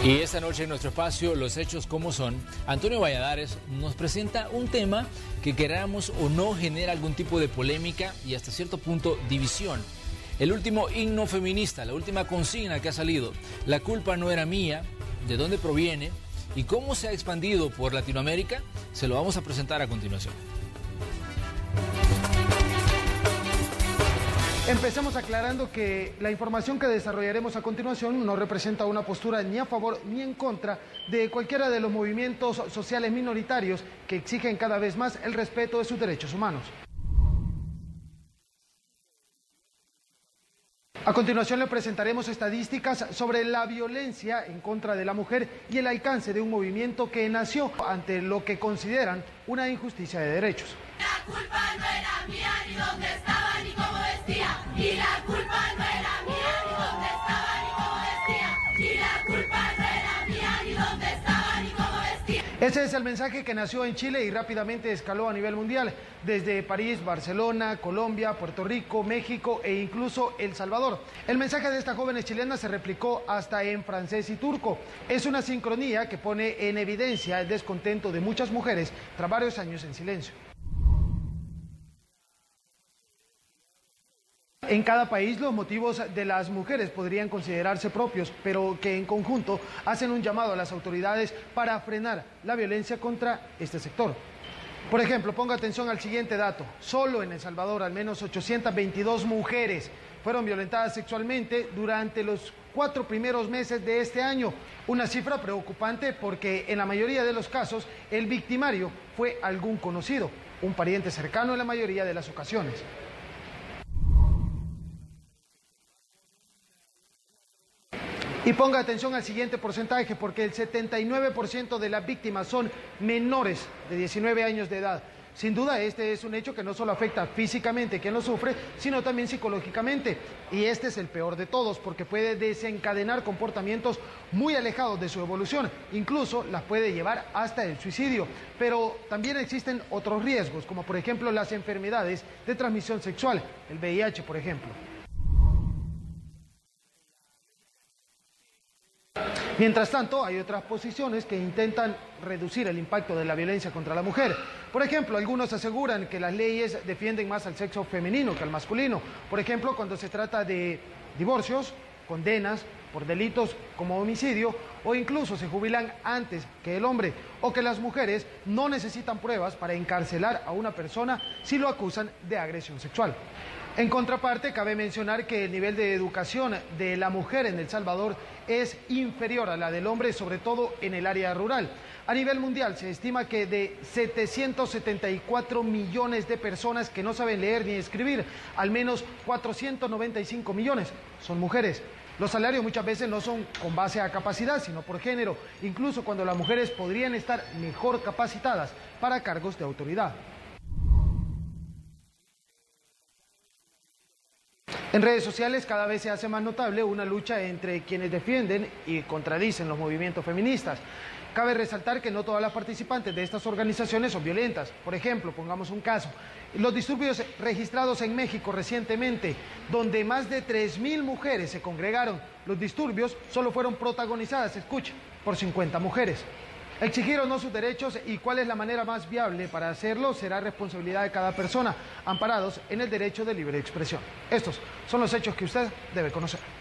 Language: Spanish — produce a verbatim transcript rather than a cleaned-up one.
Y esta noche en nuestro espacio, Los Hechos Como Son, Antonio Valladares nos presenta un tema que, queramos o no, genera algún tipo de polémica y hasta cierto punto división. El último himno feminista, la última consigna que ha salido, la culpa no era mía, de dónde proviene y cómo se ha expandido por Latinoamérica, se lo vamos a presentar a continuación. Empecemos aclarando que la información que desarrollaremos a continuación no representa una postura ni a favor ni en contra de cualquiera de los movimientos sociales minoritarios que exigen cada vez más el respeto de sus derechos humanos. A continuación le presentaremos estadísticas sobre la violencia en contra de la mujer y el alcance de un movimiento que nació ante lo que consideran una injusticia de derechos. La culpa no era mía, ni dónde estaba, ni cómo decía. Y la culpa no era mía, ni dónde estaba, ni cómo decía. Y la culpa no era mía, ni dónde estaba, ni cómo decía. Ese es el mensaje que nació en Chile y rápidamente escaló a nivel mundial, desde París, Barcelona, Colombia, Puerto Rico, México e incluso El Salvador. El mensaje de esta joven chilena se replicó hasta en francés y turco. Es una sincronía que pone en evidencia el descontento de muchas mujeres tras varios años en silencio. En cada país los motivos de las mujeres podrían considerarse propios, pero que en conjunto hacen un llamado a las autoridades para frenar la violencia contra este sector. Por ejemplo, ponga atención al siguiente dato. Solo en El Salvador al menos ochocientas veintidós mujeres fueron violentadas sexualmente durante los cuatro primeros meses de este año. Una cifra preocupante porque en la mayoría de los casos el victimario fue algún conocido, un pariente cercano en la mayoría de las ocasiones. Y ponga atención al siguiente porcentaje, porque el setenta y nueve por ciento de las víctimas son menores de diecinueve años de edad. Sin duda, este es un hecho que no solo afecta físicamente a quien lo sufre, sino también psicológicamente. Y este es el peor de todos, porque puede desencadenar comportamientos muy alejados de su evolución. Incluso las puede llevar hasta el suicidio. Pero también existen otros riesgos, como por ejemplo las enfermedades de transmisión sexual, el V I H, por ejemplo. Mientras tanto, hay otras posiciones que intentan reducir el impacto de la violencia contra la mujer. Por ejemplo, algunos aseguran que las leyes defienden más al sexo femenino que al masculino. Por ejemplo, cuando se trata de divorcios, condenas por delitos como homicidio, o incluso se jubilan antes que el hombre, o que las mujeres no necesitan pruebas para encarcelar a una persona si lo acusan de agresión sexual. En contraparte, cabe mencionar que el nivel de educación de la mujer en El Salvador es inferior a la del hombre, sobre todo en el área rural. A nivel mundial se estima que de setecientos setenta y cuatro millones de personas que no saben leer ni escribir, al menos cuatrocientos noventa y cinco millones son mujeres. Los salarios muchas veces no son con base a capacidad, sino por género, incluso cuando las mujeres podrían estar mejor capacitadas para cargos de autoridad. En redes sociales cada vez se hace más notable una lucha entre quienes defienden y contradicen los movimientos feministas. Cabe resaltar que no todas las participantes de estas organizaciones son violentas. Por ejemplo, pongamos un caso, los disturbios registrados en México recientemente, donde más de tres mil mujeres se congregaron. Los disturbios solo fueron protagonizadas, escucha, por cincuenta mujeres. Exigir o no sus derechos y cuál es la manera más viable para hacerlo será responsabilidad de cada persona, amparados en el derecho de libre expresión. Estos son los hechos que usted debe conocer.